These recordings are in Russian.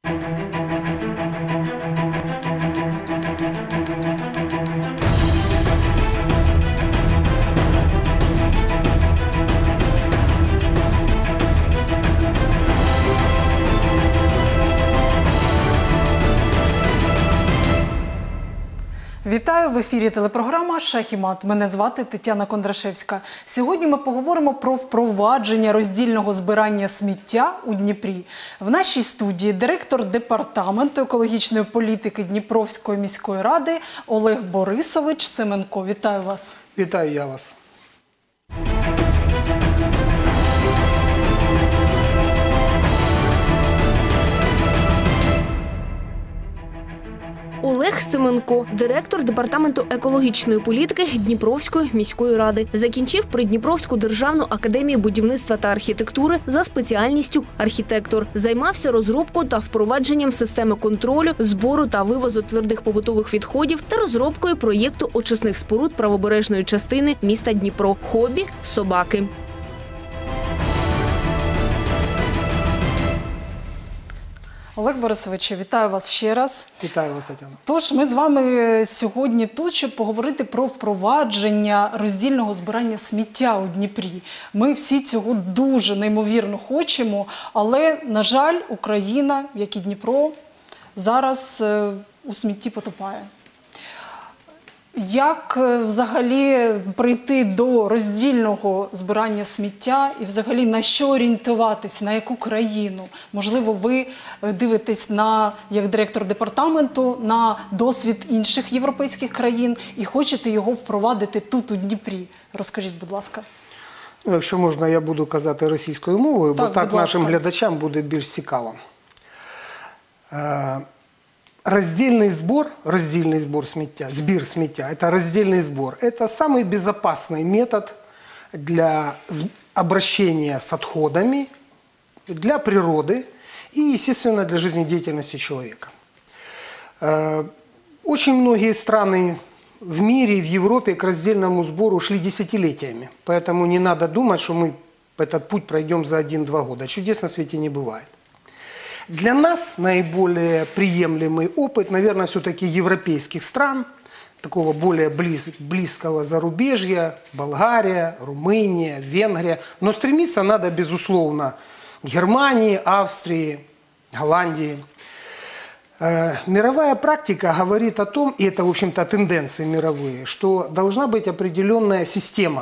Вітаю! В ефірі телепрограма «Шах і мат». Мене звати Тетяна Кондрашевська. Сьогодні ми поговоримо про впровадження роздільного збирання сміття у Дніпрі. В нашій студії директор департаменту екологічної політики Дніпровської міської ради Олег Борисович Семенко. Вітаю вас! Вітаю я вас! Олег Семенко, директор департаменту екологічної політики Дніпровської міської ради. Закінчив Придніпровську державну академію будівництва та архітектури за спеціальністю архітектор. Займався розробкою та впровадженням системи контролю, збору та вивозу твердих побутових відходів та розробкою проєкту очисних споруд правобережної частини міста Дніпро. Хобі – собаки. Олег Борисович, вітаю вас ще раз. Вітаю вас, Тетяна. Тож, ми з вами сьогодні тут, щоб поговорити про впровадження роздільного збирання сміття у Дніпрі. Ми всі цього дуже неймовірно хочемо, але, на жаль, Україна, як і Дніпро, зараз у смітті потопає. Як взагалі прийти до роздільного збирання сміття і взагалі на що орієнтуватись, на яку країну? Можливо, ви дивитесь як директор департаменту на досвід інших європейських країн і хочете його впровадити тут, у Дніпрі. Розкажіть, будь ласка. Якщо можна, я буду казати російською мовою, бо так нашим глядачам буде більш цікаво. Раздельный сбор сміття, сбор сміття, это раздельный сбор. Это самый безопасный метод для обращения с отходами, для природы и, естественно, для жизнедеятельности человека. Очень многие страны в мире, в Европе к раздельному сбору шли десятилетиями. Поэтому не надо думать, что мы этот путь пройдем за 1-2 года. Чудес на свете не бывает. Для нас наиболее приемлемый опыт, наверное, все-таки европейских стран, такого более близкого зарубежья, Болгария, Румыния, Венгрия. Но стремиться надо, безусловно, к Германии, Австрии, Голландии. Мировая практика говорит о том, и это, в общем-то, тенденции мировые, что должна быть определенная система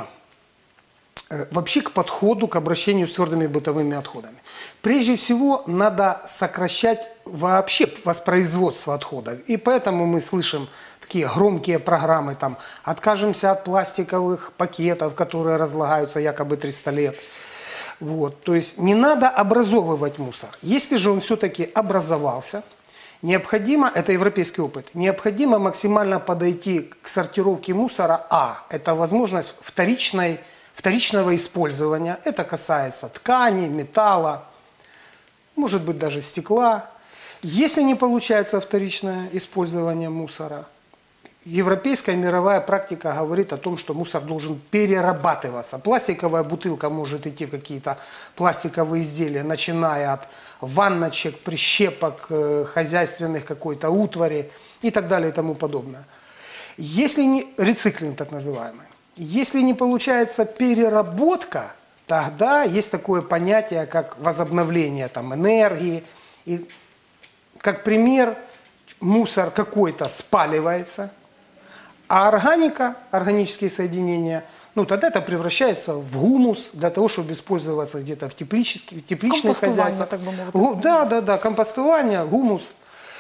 вообще к подходу, к обращению с твердыми бытовыми отходами. Прежде всего, надо сокращать вообще воспроизводство отходов. И поэтому мы слышим такие громкие программы, там, откажемся от пластиковых пакетов, которые разлагаются якобы 300 лет. Вот. То есть не надо образовывать мусор. Если же он все-таки образовался, необходимо, это европейский опыт, необходимо максимально подойти к сортировке мусора. Это возможность вторичного использования. Это касается ткани, металла, может быть даже стекла. Если не получается вторичное использование мусора, европейская мировая практика говорит о том, что мусор должен перерабатываться. Пластиковая бутылка может идти в какие-то пластиковые изделия, начиная от ванночек, прищепок, хозяйственных какой-то утвари и так далее и тому подобное. Если не рециклинг так называемый, если не получается переработка, тогда есть такое понятие, как возобновление там, энергии. И, как пример, мусор какой-то спаливается, а органика, органические соединения, ну, тогда это превращается в гумус для того, чтобы использоваться где-то в тепличных хозяйствах. Так бы мовити. Да, компостование, гумус.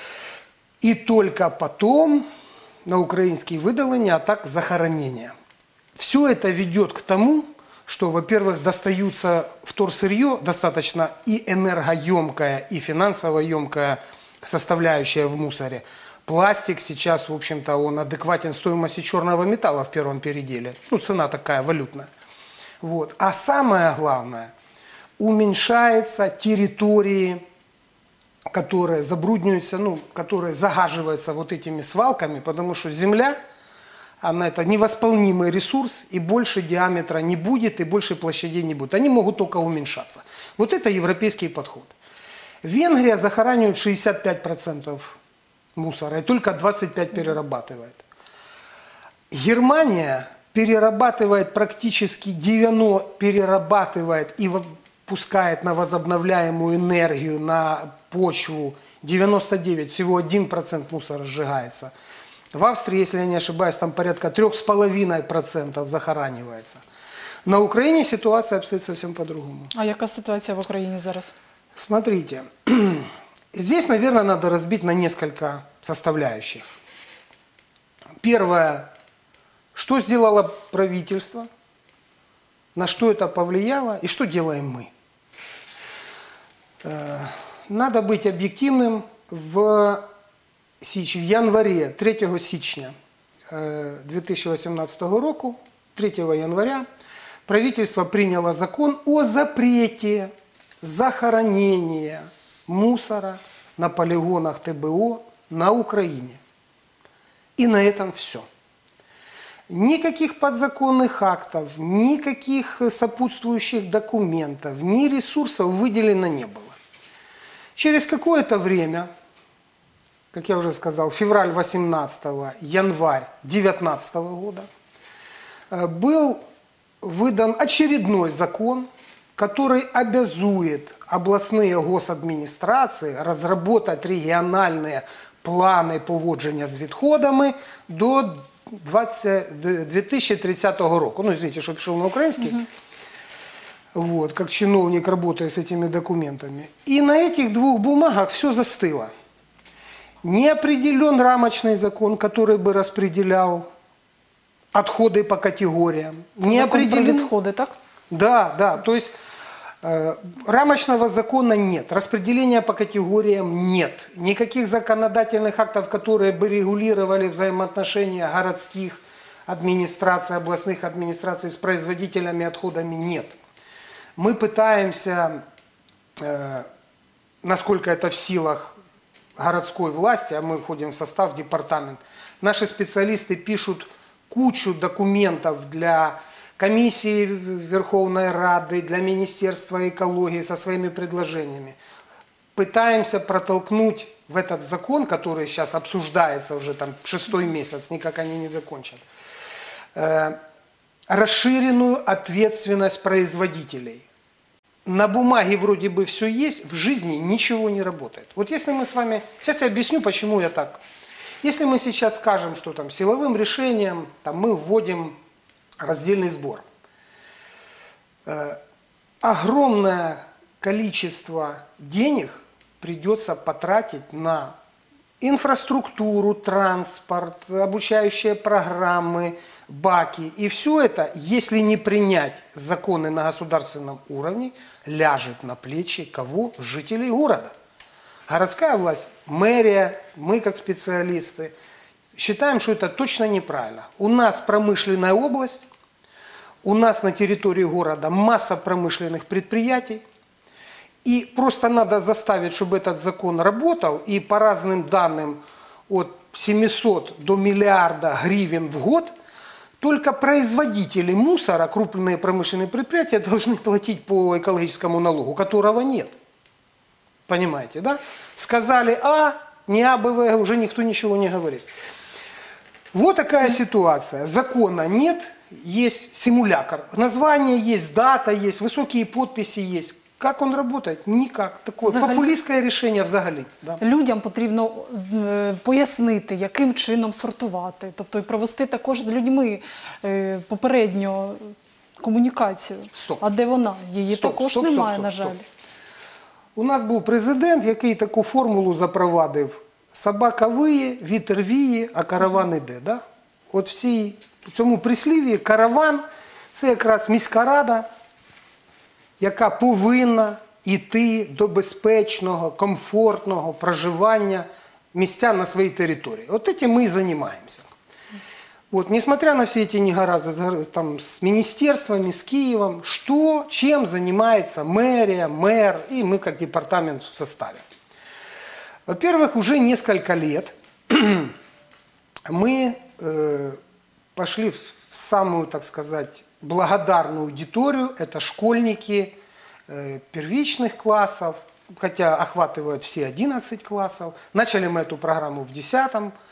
И только потом на украинские выдаления, а так захоронение. Все это ведет к тому, что, во-первых, достаются вторсырье, достаточно и энергоемкая, и финансово емкая составляющая в мусоре. Пластик сейчас, в общем-то, он адекватен стоимости черного металла в первом переделе. Ну, цена такая валютная. Вот. А самое главное, уменьшаются территории, которые забрудниваются, ну, которые загаживаются вот этими свалками, потому что земля, она это невосполнимый ресурс, и больше диаметра не будет, и больше площадей не будет. Они могут только уменьшаться. Вот это европейский подход. Венгрия захоранивает 65% мусора и только 25% перерабатывает. Германия перерабатывает практически 90%, перерабатывает и пускает на возобновляемую энергию, на почву 99%, всего 1% мусора сжигается. В Австрии, если я не ошибаюсь, там порядка 3,5% захоранивается. На Украине ситуация обстоит совсем по-другому. А яка ситуація в Україні зараз? Смотрите, здесь, наверное, надо разбить на несколько составляющих. Первое, что сделало правительство, на что это повлияло и что делаем мы. Надо быть объективным. В январе, 3 січня 2018 року, 3 января, правительство приняло закон о запрете захоронения мусора на полигонах ТБО на Украине. И на этом все. Никаких подзаконных актов, никаких сопутствующих документов, ни ресурсов выделено не было. Через какое-то время, как я уже сказал, февраль 18-го, январь 19 года, был выдан очередной закон, который обязует областные госадминистрации разработать региональные планы поводження з відходами до 2030 року. Ну, извините, что пишу на украинский. Вот, как чиновник, работая с этими документами. И на этих двух бумагах все застыло. Не определен рамочный закон, который бы распределял отходы по категориям. Не Закон про определен... відходи, так? Да, да. То есть рамочного закона нет, распределения по категориям нет, никаких законодательных актов, которые бы регулировали взаимоотношения городских администраций, областных администраций с производителями отходами нет. Мы пытаемся, насколько это в силах городской власти, а мы входим в состав департамента, наши специалисты пишут кучу документов для комиссии Верховной Рады, для Министерства экологии со своими предложениями. Пытаемся протолкнуть в этот закон, который сейчас обсуждается уже там 6-й месяц, никак они не закончат, расширенную ответственность производителей. На бумаге вроде бы все есть, в жизни ничего не работает. Вот если мы с вами... Сейчас я объясню, почему я так. Если мы сейчас скажем, что там силовым решением там, мы вводим раздельный сбор, огромное количество денег придется потратить на инфраструктуру, транспорт, обучающие программы, баки. И все это, если не принять законы на государственном уровне, ляжет на плечи кого? Жителей города. Городская власть, мэрия, мы как специалисты считаем, что это точно неправильно. У нас промышленная область, у нас на территории города масса промышленных предприятий. И просто надо заставить, чтобы этот закон работал. И по разным данным от 700 до миллиарда гривен в год только производители мусора, крупные промышленные предприятия, должны платить по экологическому налогу, которого нет. Понимаете, да? Сказали А, не А, Б, В, уже никто ничего не говорит. Вот такая ситуация. Закона нет, есть симулятор. Название есть, дата есть, высокие подписи есть. Как он работает? Никак. Такое популістське рішення взагалі. Да. Людям потрібно пояснити, яким чином сортувати. Тобто і провести також з людьми попередньо комунікацію. Стоп. А де вона? Її також немає, на жаль. У нас був президент, який таку формулу запровадив. Собака виє, вітер віє, а караван іде. Да? От в цьому прислів'ї караван – це якраз міська рада, яка повинна йти до безпечного, комфортного проживання містян на своїй території. От этим ми і займаємося. Вот, несмотря на все эти негаразды там, с министерствами, с Киевом, чем занимается мэрия, мэр и мы как департамент в составе. Во-первых, уже несколько лет мы пошли в самую, так сказать, благодарную аудиторию. Это школьники первичных классов, хотя охватывают все 11 классов. Начали мы эту программу в 10.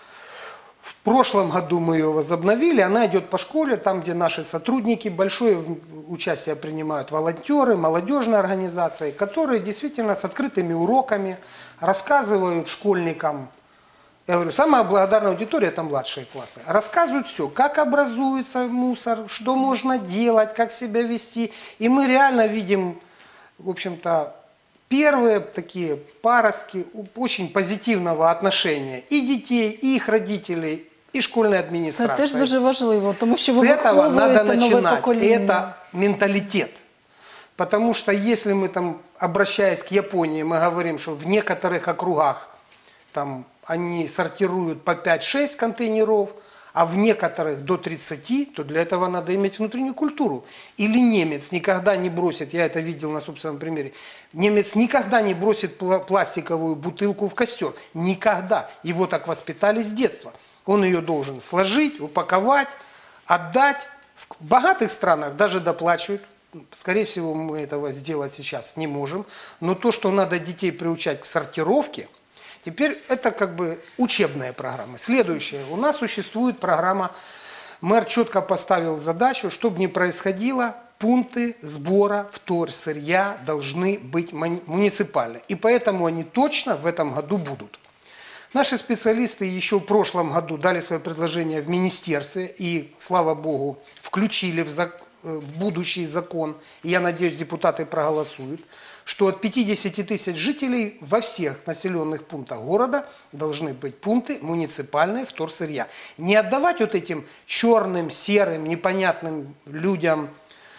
В прошлом году мы ее возобновили. Она идет по школе, там, где наши сотрудники, большое участие принимают волонтеры, молодежные организации, которые действительно с открытыми уроками рассказывают школьникам. Я говорю, самая благодарная аудитория – это младшие классы. Рассказывают все, как образуется мусор, что можно делать, как себя вести. И мы реально видим, в общем-то, первые такие паростки очень позитивного отношения і дітей, і їх родителей, і школьної адміністрації. Це теж дуже важливо, тому що ви С этого надо виховуєте нове начинать. покоління. Это менталитет. Потому что если мы там, обращаясь к Японии, мы говорим, что в некоторых округах там они сортируют по 5-6 контейнеров, а в некоторых до 30, то для этого надо иметь внутреннюю культуру. Или немец никогда не бросит, я это видел на собственном примере, немец никогда не бросит пластиковую бутылку в костер. Никогда. Его так воспитали с детства. Он ее должен сложить, упаковать, отдать. В богатых странах даже доплачивают. Скорее всего, мы этого сделать сейчас не можем. Но то, что надо детей приучать к сортировке, теперь это как бы учебная программа. Следующее. У нас существует программа, мэр четко поставил задачу, чтобы не происходило, пункты сбора вторсырья должны быть муниципальны. И поэтому они точно в этом году будут. Наши специалисты еще в прошлом году дали свое предложение в министерстве и, слава богу, включили в будущий закон, и я надеюсь, депутаты проголосуют, что от 50 тысяч жителей во всех населенных пунктах города должны быть пункты муниципальные вторсырья. Не отдавать вот этим черным, серым, непонятным людям,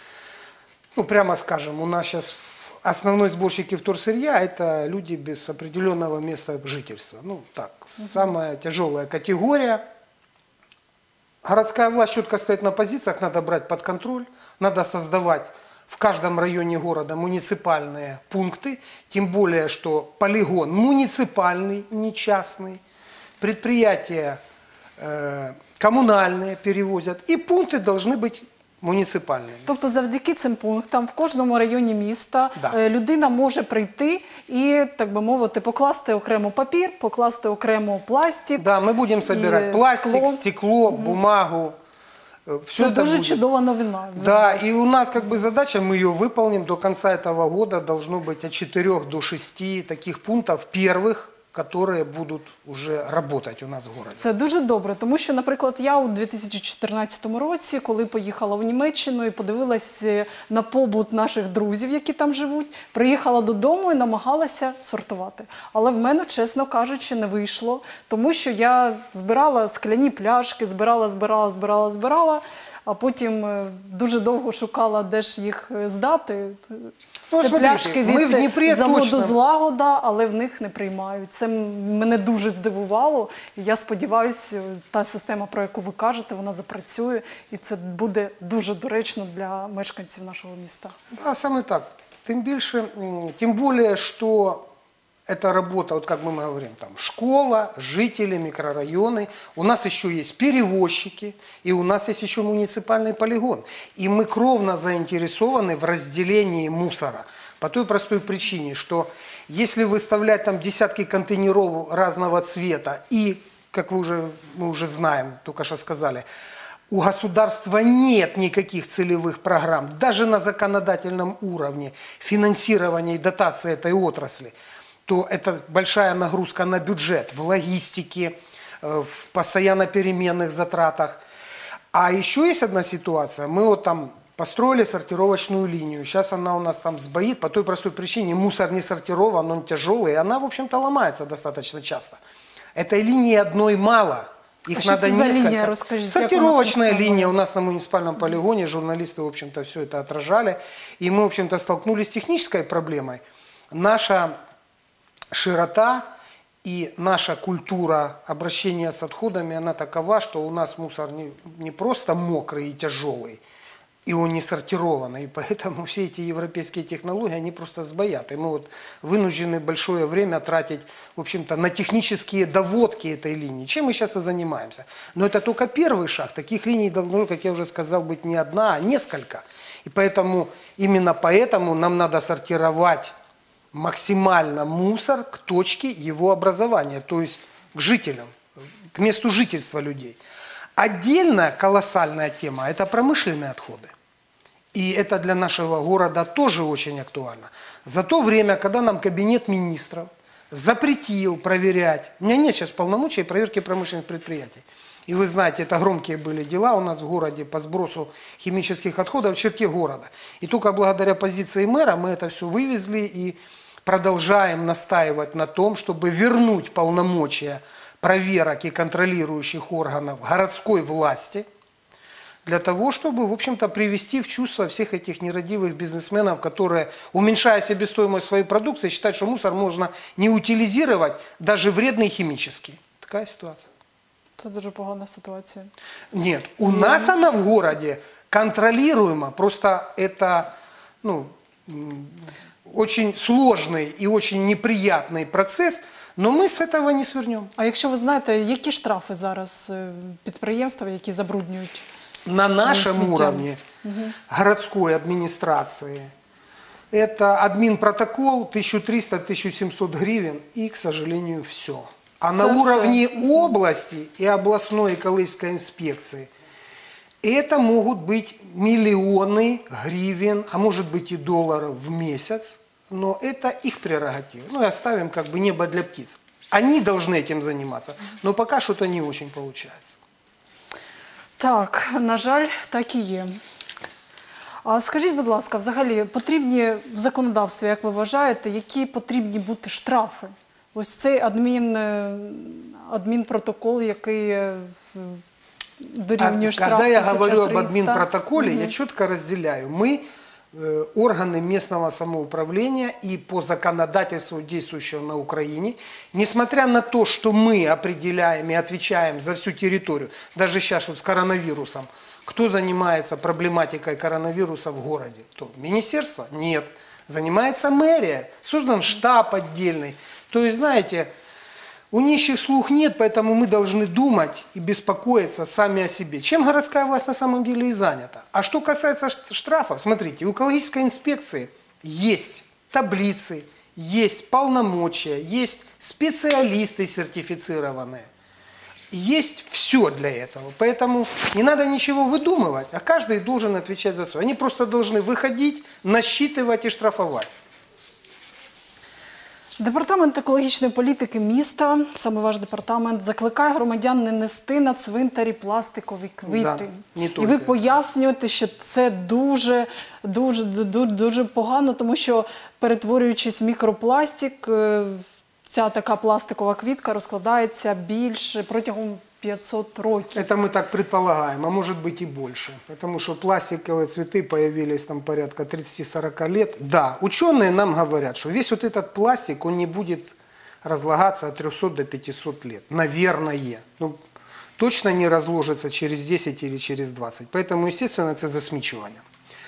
ну прямо скажем, у нас сейчас основной сборщики вторсырья – это люди без определенного места жительства. Ну так, самая тяжелая категория. Городская власть четко стоит на позициях, надо брать под контроль, надо создавать в каждом районе города муниципальные пункты, тем более, что полигон муниципальный, не частный, предприятия коммунальные перевозят, и пункты должны быть муніципальними. Тобто завдяки цим пунктам в кожному районі міста людина може прийти і, так би мовити, покласти окремо папір, покласти окремо пластик. Да, ми будемо збирати пластик, стекло, бумагу. Це дуже чудова новина. Да, и у нас как бы задача, мы ее выполним, до конца этого года должно быть от 4 до 6 таких пунктов первых, которые будут уже работать у нас в городі. Це дуже добре, тому що, наприклад, я у 2014 році, коли поїхала в Німеччину і подивилась на побут наших друзів, які там живуть, приїхала додому і намагалася сортувати. Але в мене, чесно кажучи, не вийшло, тому що я збирала скляні пляшки, збирала, а потім дуже довго шукала, де ж їх здати. Ну, це смотрите, пляшки від Дніпрі заводу точно... «Злагода», але в них не приймають. Це мене дуже здивувало. І я сподіваюся, та система, про яку ви кажете, вона запрацює. І це буде дуже доречно для мешканців нашого міста. Да, саме так. Тим більше, тим більше, що эта работа, вот как мы говорим, там школа, жители, микрорайоны. У нас еще есть перевозчики, и у нас есть еще муниципальный полигон. И мы кровно заинтересованы в разделении мусора. По той простой причине, что если выставлять там десятки контейнеров разного цвета, и, как мы уже знаем, только что сказали, у государства нет никаких целевых программ, даже на законодательном уровне финансирования и дотации этой отрасли, то это большая нагрузка на бюджет, в логистике, в постоянно переменных затратах. А еще есть одна ситуация. Мы вот там построили сортировочную линию. Сейчас она у нас там сбоит по той простой причине. Мусор не сортирован, он тяжелый, и она, в общем-то, ломается достаточно часто. Этой линии одной мало. Их надо несколько. Линия, расскажите, сортировочная линия у нас на муниципальном полигоне. Журналисты, в общем-то, все это отражали. И мы, в общем-то, столкнулись с технической проблемой. Наша широта и наша культура обращения с отходами, она такова, что у нас мусор не просто мокрый и тяжелый, и он не сортированный. И поэтому все эти европейские технологии, они просто сбоят. И мы вот вынуждены большое время тратить, в общем-то, на технические доводки этой линии, чем мы сейчас и занимаемся. Но это только первый шаг. Таких линий должно, как я уже сказал, быть не одна, а несколько. И поэтому, именно поэтому нам надо сортировать максимально мусор к точке его образования, то есть к жителям, к месту жительства людей. Отдельная колоссальная тема – это промышленные отходы. И это для нашего города тоже очень актуально. За то время, когда нам кабинет министров запретил проверять, у меня нет сейчас полномочий проверки промышленных предприятий. И вы знаете, это громкие были дела у нас в городе по сбросу химических отходов в черте города. И только благодаря позиции мэра мы это все вывезли и продолжаем настаивать на том, чтобы вернуть полномочия проверок и контролирующих органов городской власти, для того, чтобы, в общем-то, привести в чувство всех этих нерадивых бизнесменов, которые, уменьшая себестоимость своей продукции, считают, что мусор можно не утилизировать, даже вредный химический. Такая ситуация. Це дуже погана ситуація. Нет, у нас она в городе контролируема, просто это очень сложный и очень неприятный процесс, но мы с этого не свернем. А якщо ви знаєте, які штрафи зараз підприємства, які забруднюють? На нашем цветем. уровне городской администрации это админпротокол 1300-1700 гривен и, к сожалению, все. А на уровне области и областной экологической инспекции это могут быть миллионы гривен, а может быть и долларов в месяц, но это их прерогатива. Ну и оставим как бы небо для птиц. Они должны этим заниматься, но пока что-то не очень получается. Так, на жаль, так і є. А скажіть, будь ласка, взагалі потрібні в законодавстві, як ви вважаєте, які потрібні бути штрафи? Ось цей адмінпротокол, який дорівнює штраф 1300. Когда я говорю об админпротоколе, я четко разделяю. Мы органы местного самоуправления и по законодательству, действующего на Украине, несмотря на то, что мы определяем и отвечаем за всю территорию, даже сейчас вот с коронавирусом, кто занимается проблематикой коронавируса в городе? То министерство? Нет. Занимается мэрия, создан штаб отдельный. То есть, знаете, у нищих слух нет, поэтому мы должны думать и беспокоиться сами о себе. Чем городская власть на самом деле и занята. А что касается штрафов, смотрите, у экологической инспекции есть таблицы, есть полномочия, есть специалисты сертифицированные. Есть все для этого. Поэтому не надо ничего выдумывать, а каждый должен отвечать за свое. Они просто должны выходить, насчитывать и штрафовать. Департамент екологічної політики міста, саме ваш департамент, закликає громадян не нести на цвинтарі пластикові квіти. Да, і ви пояснюєте, що це дуже погано, тому що, перетворюючись в мікропластик, ця така пластикова квітка розкладається більше протягом 500 років. Это мы так предполагаем, а может быть и больше. Потому что пластиковые цветы появились там порядка 30-40 лет. Да, ученые нам говорят, что весь вот этот пластик, он не будет разлагаться от 300 до 500 лет. Наверное. Ну, точно не разложится через 10 или через 20. Поэтому, естественно, это засмечивание.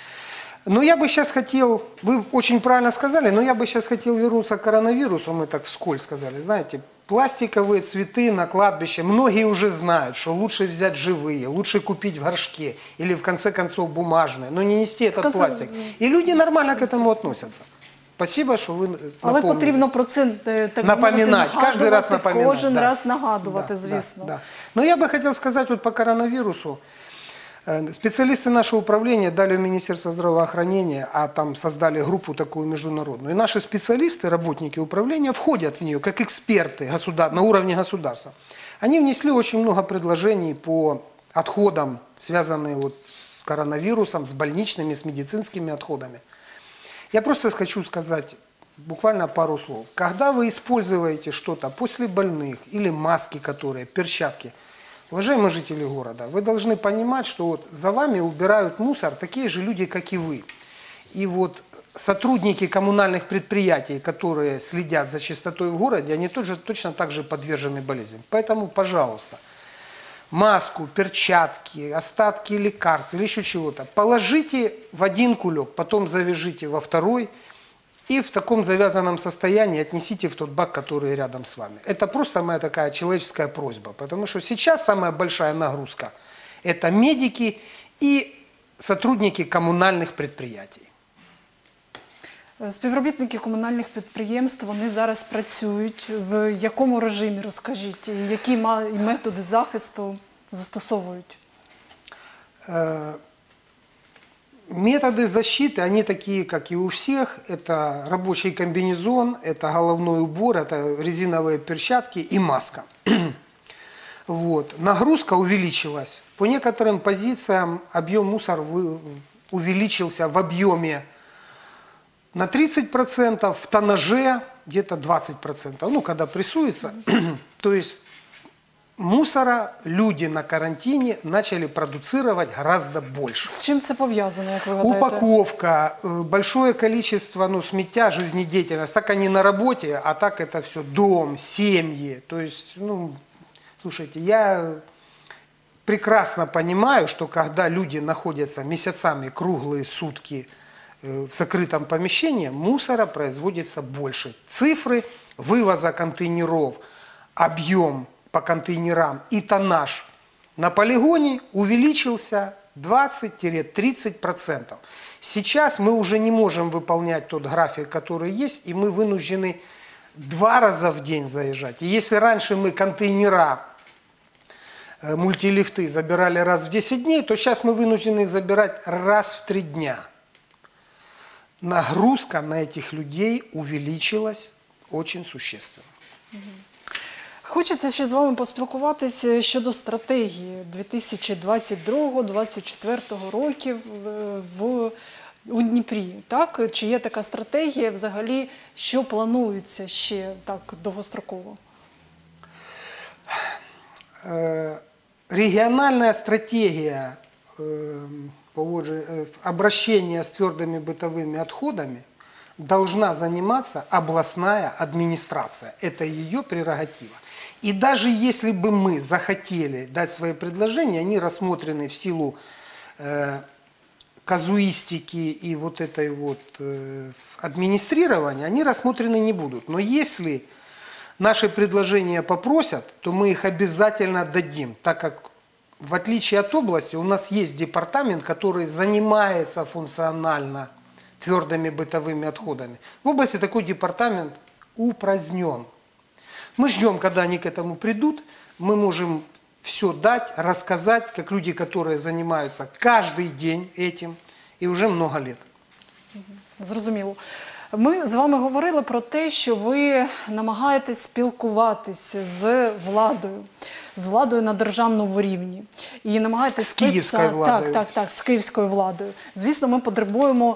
Но я бы сейчас хотел, вы очень правильно сказали, но я бы сейчас хотел вернуться к коронавирусу, мы так вскользь сказали, знаете, пластиковые цветы на кладбище, многие уже знают, что лучше взять живые, лучше купить в горшке или в конце концов бумажные, но не нести этот пластик. И люди нормально к этому относятся. Спасибо, що ви напомнили. Але потрібно про це напоминать, каждый раз напоминать. Кожен раз нагадувати, звісно. Да. Но я бы хотел сказать вот по коронавирусу. Специалисты нашего управления дали в Министерство здравоохранения, а там создали группу такую международную. И наши специалисты, работники управления, входят в нее как эксперты на уровне государства. Они внесли очень много предложений по отходам, связанным вот с коронавирусом, с больничными, с медицинскими отходами. Я просто хочу сказать буквально пару слов. Когда вы используете что-то после больных, или маски, которые, перчатки, уважаемые жители города, вы должны понимать, что вот за вами убирают мусор такие же люди, как и вы. И вот сотрудники коммунальных предприятий, которые следят за чистотой в городе, они тоже точно так же подвержены болезням. Поэтому, пожалуйста, маску, перчатки, остатки лекарств или еще чего-то положите в один кулек, потом завяжите во второй и в таком завязанном состоянии отнесите в тот бак, который рядом с вами. Это просто моя такая человеческая просьба, потому что сейчас самая большая нагрузка – это медики и сотрудники коммунальных предприятий. Співробітники комунальних підприємств, вони зараз працюють. В якому режимі, розкажіть, і які методи захисту застосовують? Методы защиты, они такие, как и у всех. Это рабочий комбинезон, это головной убор, это резиновые перчатки и маска. Вот. Нагрузка увеличилась. По некоторым позициям объем мусора увеличился в объеме на 30%, в тоннаже где-то 20%. Ну, когда прессуется. То есть мусора люди на карантине начали продуцировать гораздо больше. З чим це пов'язано, як ви гадаєте? Упаковка, большое количество смеття, жизнедеятельность. Так они на работе, а так это все дом, семьи. То есть, слушайте, я прекрасно понимаю, что когда люди находятся месяцами, круглые сутки в закрытом помещении, мусора производится больше. Цифры вывоза контейнеров, объем по контейнерам и тоннаж на полигоне увеличился 20-30%. Сейчас мы уже не можем выполнять тот график, который есть, и мы вынуждены 2 раза в день заезжать. И если раньше мы контейнера, мультилифты забирали раз в 10 дней, то сейчас мы вынуждены их забирать раз в 3 дня. Нагрузка на этих людей увеличилась очень существенно. Хочеться ще з вами поспілкуватися щодо стратегії 2022-2024 років у Дніпрі. Так? Чи є така стратегія взагалі, що планується ще так довгостроково? Региональная стратегия обращения с твердыми бытовыми отходами должна заниматься областная администрация. Это ее прерогатива. И даже если бы мы захотели дать свои предложения, они рассмотрены в силу казуистики и вот этой вот администрирования, они рассмотрены не будут. Но если наши предложения попросят, то мы их обязательно дадим, так как в отличие от области у нас есть департамент, который занимается функционально твердыми бытовыми отходами. В области такой департамент упразднен. Мы ждем, когда они к этому придут, мы можем все дать, рассказать, как люди, которые занимаются каждый день этим и уже много лет. Зрозуміло. Ми з вами говорили про те, що ви намагаєтесь спілкуватися з владою на державному рівні. І намагаєтесь з київською владою. Так, з київською владою. Звісно, ми потребуємо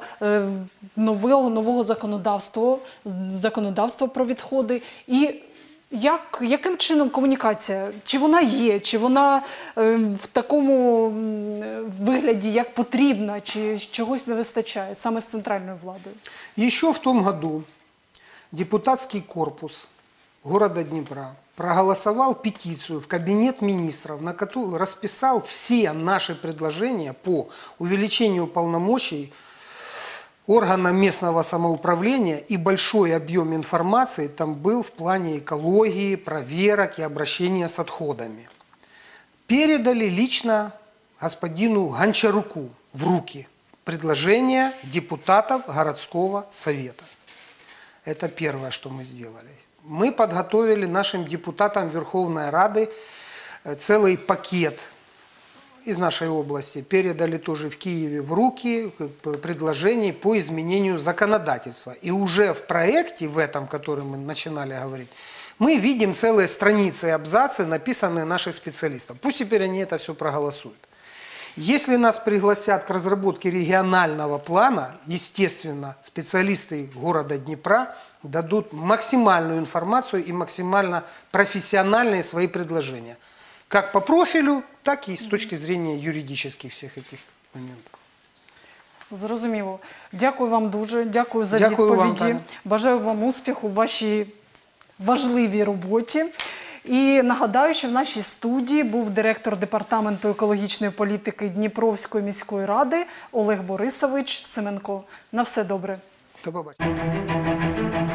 нового законодавства про відходи. І яким чином комунікація? Чи вона є? Чи вона в такому вигляді, як потрібна? Чи чогось не вистачає саме з центральною владою? Еще в том году депутатский корпус города Днепра проголосовал петицию в кабинет министров, на которую расписал все наши предложения по увеличению полномочий органам местного самоуправления, и большой объем информации там был в плане экологии, проверок и обращения с отходами. Передали лично господину Гончаруку в руки предложения депутатов городского совета. Это первое, что мы сделали. Мы подготовили нашим депутатам Верховной Рады целый пакет из нашей области, передали тоже в Киеве в руки предложений по изменению законодательства. И уже в проекте, в этом, который мы начинали говорить, мы видим целые страницы и абзацы, написанные наших специалистов. Пусть теперь они это все проголосуют. Если нас пригласят к разработке регионального плана, естественно, специалисты города Днепра дадут максимальную информацию и максимально профессиональные свои предложения. Как по профилю, так и с точки зрения юридических всех этих моментов. Зрозуміло. Дякую вам дуже, дякую за Дякую вам, відповіді. Таня. Бажаю вам успіху в вашій важливій роботі. І нагадаю, що в нашій студії був директор Департаменту екологічної політики Дніпровської міської ради Олег Борисович Семенко. На все добре. До побачення.